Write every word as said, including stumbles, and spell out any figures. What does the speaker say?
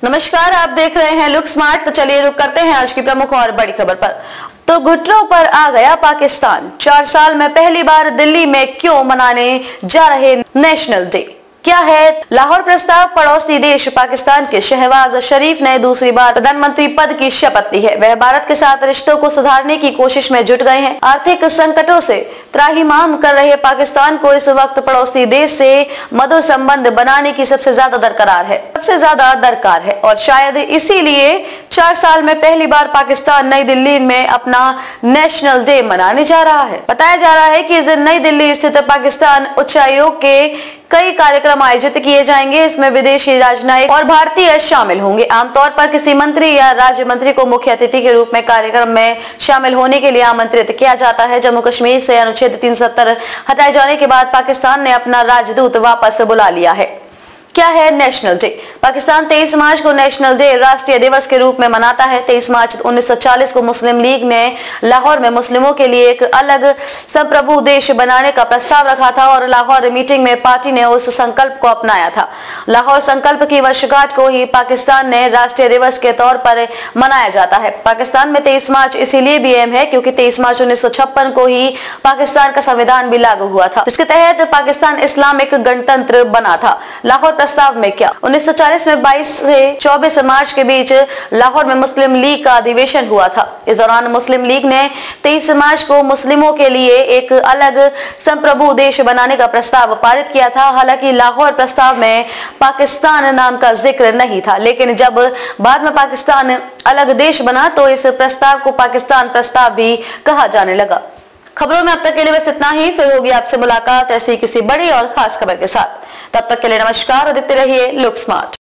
नमस्कार, आप देख रहे हैं लुक स्मार्ट। तो चलिए रुक करते हैं आज की प्रमुख और बड़ी खबर पर। तो घुटनों पर आ गया पाकिस्तान। चार साल में पहली बार दिल्ली में क्यों मनाने जा रहे नेशनल डे? क्या है लाहौर प्रस्ताव? पड़ोसी देश पाकिस्तान के शहबाज शरीफ ने दूसरी बार प्रधानमंत्री पद की शपथ ली है। वह भारत के साथ रिश्तों को सुधारने की कोशिश में जुट गए हैं। आर्थिक संकटों से त्राहिमाम कर रहे पाकिस्तान को इस वक्त पड़ोसी देश से मधुर संबंध बनाने की सबसे ज्यादा दरकार है सबसे ज्यादा दरकार है और शायद इसीलिए चार साल में पहली बार पाकिस्तान नई दिल्ली में अपना नेशनल डे मनाने जा रहा है। बताया जा रहा है कि इस दिन नई दिल्ली स्थित पाकिस्तान उच्चायोग के कई कार्यक्रम आयोजित किए जाएंगे। इसमें विदेशी राजनयिक और भारतीय शामिल होंगे। आमतौर पर किसी मंत्री या राज्य मंत्री को मुख्य अतिथि के रूप में कार्यक्रम में शामिल होने के लिए आमंत्रित किया जाता है। जम्मू कश्मीर से अनुच्छेद तीन सौ सत्तर हटाए जाने के बाद पाकिस्तान ने अपना राजदूत वापस बुला लिया है। क्या है नेशनल डे? पाकिस्तान तेईस मार्च को नेशनल डे राष्ट्रीय दिवस के रूप में मनाता है। तेईस मार्च उन्नीस सौ चालीस को मुस्लिम लीग ने लाहौर में मुस्लिमों के लिए एक अलग संप्रभु देश बनाने का प्रस्ताव रखा था और लाहौर मीटिंग में पार्टी ने उस संकल्प को अपनाया था। लाहौर संकल्प की वर्षगांठ को ही पाकिस्तान ने राष्ट्रीय दिवस के तौर पर मनाया जाता है। पाकिस्तान में तेईस मार्च इसीलिए भी अहम है क्योंकि तेईस मार्च उन्नीस सौ छप्पन को ही पाकिस्तान का संविधान भी लागू हुआ था, जिसके तहत पाकिस्तान इस्लामिक गणतंत्र बना था। लाहौर प्रस्ताव में क्या? उन्नीस सौ चालीस में बाईस से चौबीस मार्च के बीच लाहौर में मुस्लिम लीग का अधिवेशन हुआ था। इस दौरान मुस्लिम लीग ने तेईस मार्च को मुस्लिमों के लिए एक अलग संप्रभु देश बनाने का प्रस्ताव पारित किया था। हालांकि लाहौर प्रस्ताव में पाकिस्तान नाम का जिक्र नहीं था, लेकिन जब बाद में पाकिस्तान अलग देश बना तो इस प्रस्ताव को पाकिस्तान प्रस्ताव भी कहा जाने लगा। खबरों में अब तक के लिए बस इतना ही। फिर होगी आपसे मुलाकात ऐसी किसी बड़ी और खास खबर के साथ। तब तक के लिए नमस्कार और देखते रहिए लुक स्मार्ट।